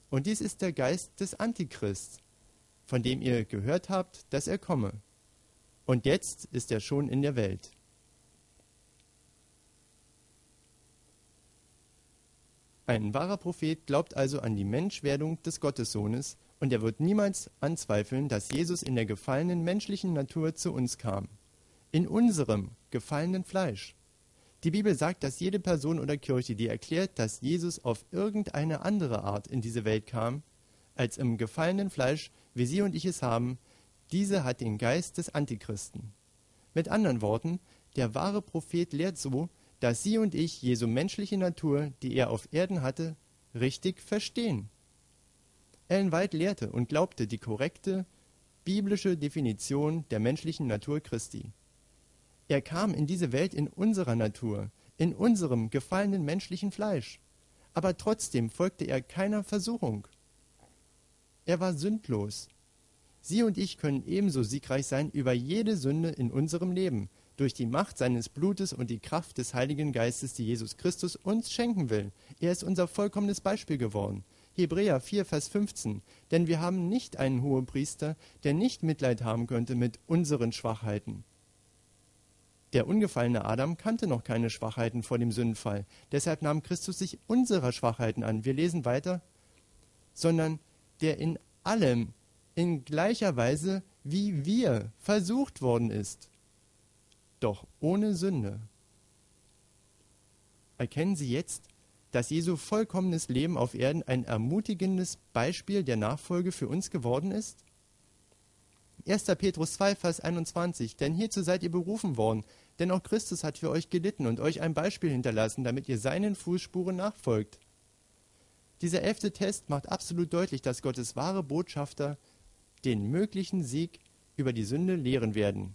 Und dies ist der Geist des Antichrist, von dem ihr gehört habt, dass er komme. Und jetzt ist er schon in der Welt. Ein wahrer Prophet glaubt also an die Menschwerdung des Gottessohnes und er wird niemals anzweifeln, dass Jesus in der gefallenen menschlichen Natur zu uns kam. In unserem gefallenen Fleisch. Die Bibel sagt, dass jede Person oder Kirche, die erklärt, dass Jesus auf irgendeine andere Art in diese Welt kam, als im gefallenen Fleisch, wie Sie und ich es haben, diese hat den Geist des Antichristen. Mit anderen Worten, der wahre Prophet lehrt so, dass Sie und ich Jesu menschliche Natur, die er auf Erden hatte, richtig verstehen. Ellen White lehrte und glaubte die korrekte biblische Definition der menschlichen Natur Christi. Er kam in diese Welt in unserer Natur, in unserem gefallenen menschlichen Fleisch. Aber trotzdem folgte er keiner Versuchung. Er war sündlos. Sie und ich können ebenso siegreich sein über jede Sünde in unserem Leben, durch die Macht seines Blutes und die Kraft des Heiligen Geistes, die Jesus Christus uns schenken will. Er ist unser vollkommenes Beispiel geworden. Hebräer 4, Vers 15. Denn wir haben nicht einen Hohepriester, der nicht Mitleid haben könnte mit unseren Schwachheiten. Der ungefallene Adam kannte noch keine Schwachheiten vor dem Sündenfall. Deshalb nahm Christus sich unserer Schwachheiten an. Wir lesen weiter. Sondern der in allem, in gleicher Weise wie wir versucht worden ist, doch ohne Sünde. Erkennen Sie jetzt, dass Jesu vollkommenes Leben auf Erden ein ermutigendes Beispiel der Nachfolge für uns geworden ist? 1. Petrus 2, Vers 21. Denn hierzu seid ihr berufen worden, denn auch Christus hat für euch gelitten und euch ein Beispiel hinterlassen, damit ihr seinen Fußspuren nachfolgt. Dieser 11. Test macht absolut deutlich, dass Gottes wahre Botschafter den möglichen Sieg über die Sünde lehren werden.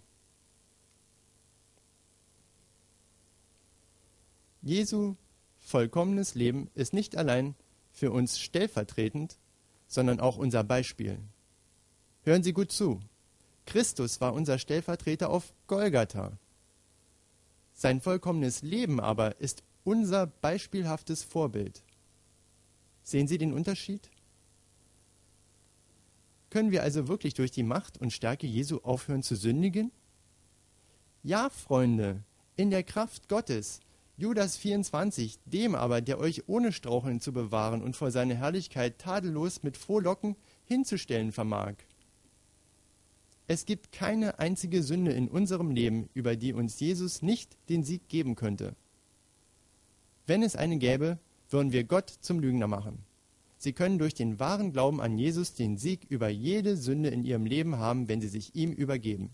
Jesu vollkommenes Leben ist nicht allein für uns stellvertretend, sondern auch unser Beispiel. Hören Sie gut zu. Christus war unser Stellvertreter auf Golgatha. Sein vollkommenes Leben aber ist unser beispielhaftes Vorbild. Sehen Sie den Unterschied? Können wir also wirklich durch die Macht und Stärke Jesu aufhören zu sündigen? Ja, Freunde, in der Kraft Gottes. Judas 24, dem aber, der euch ohne Straucheln zu bewahren und vor seine Herrlichkeit tadellos mit Frohlocken hinzustellen vermag. Es gibt keine einzige Sünde in unserem Leben, über die uns Jesus nicht den Sieg geben könnte. Wenn es eine gäbe, würden wir Gott zum Lügner machen. Sie können durch den wahren Glauben an Jesus den Sieg über jede Sünde in ihrem Leben haben, wenn sie sich ihm übergeben.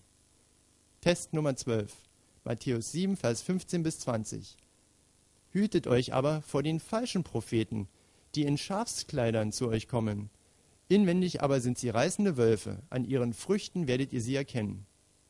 Test Nummer 12, Matthäus 7, Vers 15 bis 20. Hütet euch aber vor den falschen Propheten, die in Schafskleidern zu euch kommen. Inwendig aber sind sie reißende Wölfe, an ihren Früchten werdet ihr sie erkennen.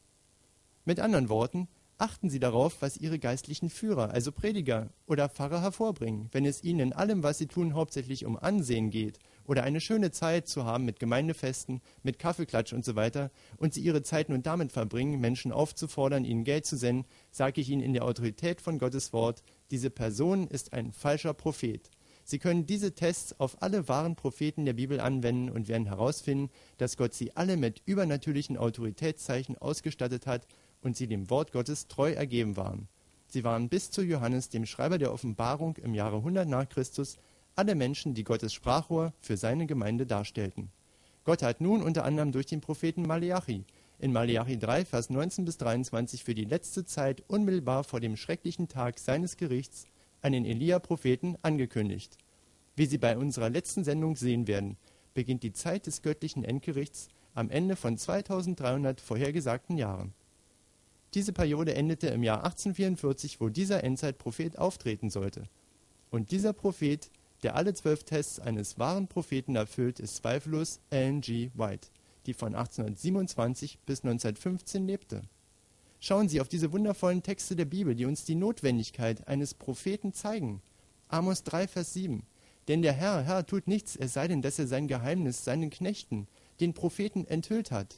Mit anderen Worten, achten Sie darauf, was Ihre geistlichen Führer, also Prediger oder Pfarrer hervorbringen, wenn es Ihnen in allem, was Sie tun, hauptsächlich um Ansehen geht oder eine schöne Zeit zu haben mit Gemeindefesten, mit Kaffeeklatsch und so weiter und Sie Ihre Zeit nun damit verbringen, Menschen aufzufordern, ihnen Geld zu senden, sage ich Ihnen in der Autorität von Gottes Wort, diese Person ist ein falscher Prophet. Sie können diese Tests auf alle wahren Propheten der Bibel anwenden und werden herausfinden, dass Gott sie alle mit übernatürlichen Autoritätszeichen ausgestattet hat und sie dem Wort Gottes treu ergeben waren. Sie waren bis zu Johannes, dem Schreiber der Offenbarung im Jahre 100 nach Christus, alle Menschen, die Gottes Sprachrohr für seine Gemeinde darstellten. Gott hat nun unter anderem durch den Propheten Maleachi in Maleachi 3, Vers 19 bis 23 für die letzte Zeit unmittelbar vor dem schrecklichen Tag seines Gerichts einen Elia-Propheten angekündigt. Wie Sie bei unserer letzten Sendung sehen werden, beginnt die Zeit des göttlichen Endgerichts am Ende von 2300 vorhergesagten Jahren. Diese Periode endete im Jahr 1844, wo dieser Endzeitprophet auftreten sollte. Und dieser Prophet, der alle 12 Tests eines wahren Propheten erfüllt, ist zweifellos Ellen G. White, die von 1827 bis 1915 lebte. Schauen Sie auf diese wundervollen Texte der Bibel, die uns die Notwendigkeit eines Propheten zeigen. Amos 3, Vers 7. Denn der Herr tut nichts, es sei denn, dass er sein Geheimnis seinen Knechten, den Propheten, enthüllt hat.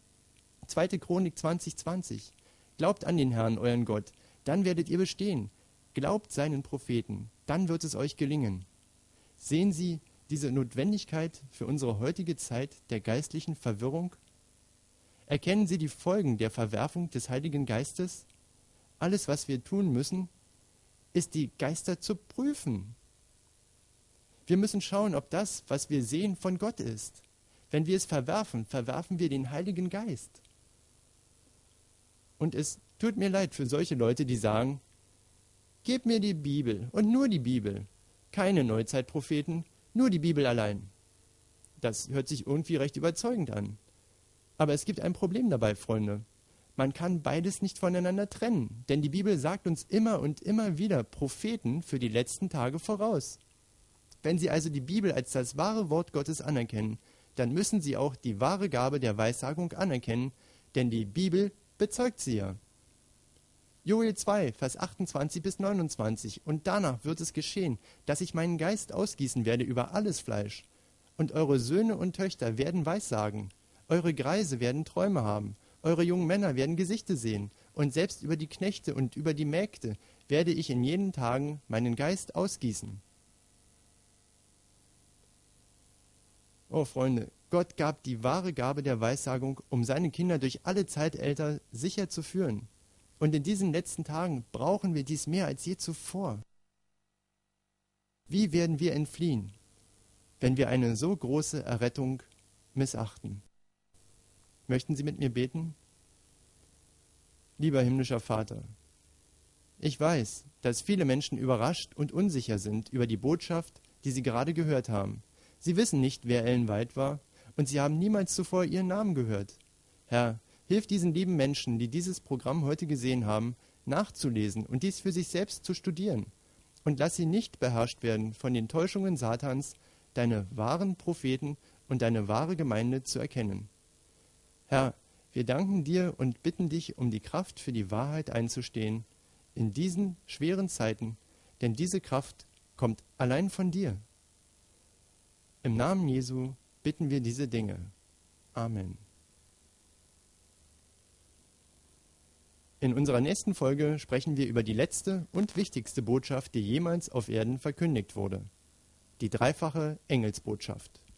2. Chronik 20,20. Glaubt an den Herrn, euren Gott, dann werdet ihr bestehen. Glaubt seinen Propheten, dann wird es euch gelingen. Sehen Sie, diese Notwendigkeit für unsere heutige Zeit der geistlichen Verwirrung? Erkennen Sie die Folgen der Verwerfung des Heiligen Geistes? Alles, was wir tun müssen, ist die Geister zu prüfen. Wir müssen schauen, ob das, was wir sehen, von Gott ist. Wenn wir es verwerfen, verwerfen wir den Heiligen Geist. Und es tut mir leid für solche Leute, die sagen, gebt mir die Bibel und nur die Bibel. Keine Neuzeitpropheten, nur die Bibel allein. Das hört sich irgendwie recht überzeugend an. Aber es gibt ein Problem dabei, Freunde. Man kann beides nicht voneinander trennen, denn die Bibel sagt uns immer und immer wieder Propheten für die letzten Tage voraus. Wenn Sie also die Bibel als das wahre Wort Gottes anerkennen, dann müssen Sie auch die wahre Gabe der Weissagung anerkennen, denn die Bibel bezeugt sie ja. Joel 2, Vers 28 bis 29. Und danach wird es geschehen, dass ich meinen Geist ausgießen werde über alles Fleisch. Und eure Söhne und Töchter werden Weissagen. Eure Greise werden Träume haben. Eure jungen Männer werden Gesichter sehen. Und selbst über die Knechte und über die Mägde werde ich in jenen Tagen meinen Geist ausgießen. Oh Freunde, Gott gab die wahre Gabe der Weissagung, um seine Kinder durch alle Zeitalter sicher zu führen. Und in diesen letzten Tagen brauchen wir dies mehr als je zuvor. Wie werden wir entfliehen, wenn wir eine so große Errettung missachten? Möchten Sie mit mir beten? Lieber himmlischer Vater, ich weiß, dass viele Menschen überrascht und unsicher sind über die Botschaft, die sie gerade gehört haben. Sie wissen nicht, wer Ellen White war, und sie haben niemals zuvor ihren Namen gehört. Herr, hilf diesen lieben Menschen, die dieses Programm heute gesehen haben, nachzulesen und dies für sich selbst zu studieren. Und lass sie nicht beherrscht werden von den Täuschungen Satans, deine wahren Propheten und deine wahre Gemeinde zu erkennen. Herr, wir danken dir und bitten dich um die Kraft für die Wahrheit einzustehen in diesen schweren Zeiten, denn diese Kraft kommt allein von dir. Im Namen Jesu bitten wir diese Dinge. Amen. In unserer nächsten Folge sprechen wir über die letzte und wichtigste Botschaft, die jemals auf Erden verkündigt wurde. Die dreifache Engelsbotschaft.